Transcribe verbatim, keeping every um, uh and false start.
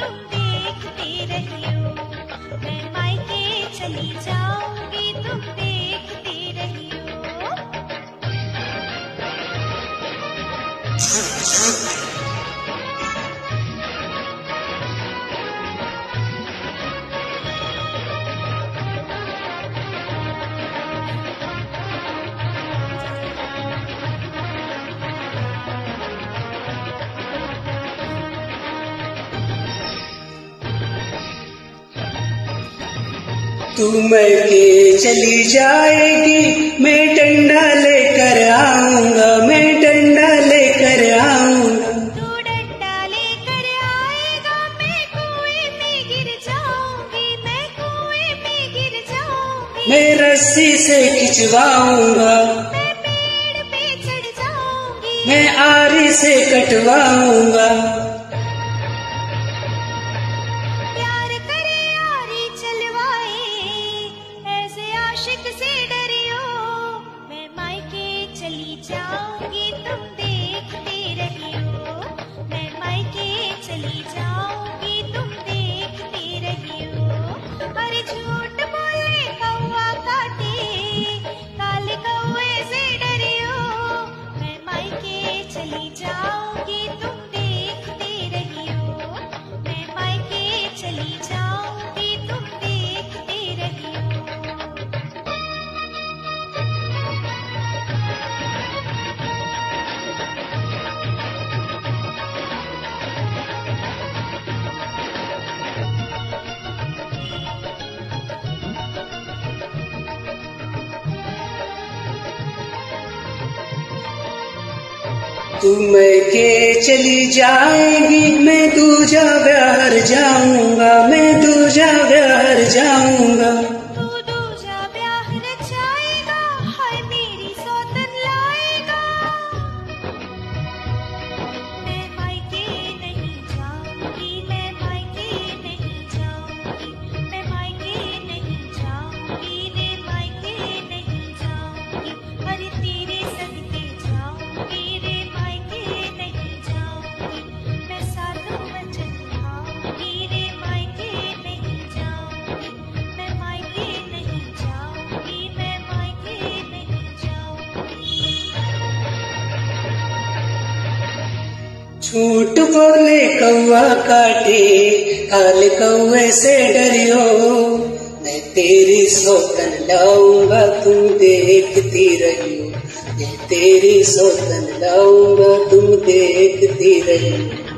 तुम देखती रहियो। मैं मायके चली जाऊंगी तुम देखती रहियो। तू मैके चली जाएगी, मैं डंडा लेकर आऊंगा, मैं डंडा लेकर आऊंगा। तू डंडा लेकर आएगा, मैं कुएं में गिर जाऊंगी, मैं कुएं में गिर जाऊंगी। मैं रस्सी से खिंचवाऊंगा, मैं पेड़ पे चढ़ जाऊंगी, मैं आरी से कटवाऊंगा। प्यार करे आरी चलवाए, ऐसे आशिक से डरियो। मैं मायके चली जाऊंगी तुम देखती रहियो। मैं मायके चली जाऊंगी तुम देखती रहियो। अरे झूठ बोले कौवा काटे, काले कौवे से डरियो। मैं मायके चली जाऊंगी तुम देखती रहियो। मैं मायके चली जाऊंगी तुम देखती रहियो। तू मैके चली जाएगी, मैं दूजा ब्याहर जाऊंगा, मैं दूजा ब्याहर जाऊंगा। तू दूजा ब्याह रचाएगा, हाय मेरी सौतन लाएगा। मैं मायके नहीं जाऊंगी, मैं मायके नहीं जाऊंगी, मैं मायके नहीं जाऊंगी रे, मायके नहीं जाऊंगी। अरे तेरे सदके जाऊंगी रे, मायके नहीं जाऊंगी। मैं साधु वचन खाऊंगी रे, मायके नहीं जाऊंगी। मैं मायके नहीं जाऊंगी, मैं मायके नहीं जाऊंगी। झूठ बोले कौवा काटे, काले कौवे से डरियो। मैं तेरी सौतन लाऊंगा तुम देखती रहियो, मैं तेरी सौतन लाऊंगा तुम देखती रहियो।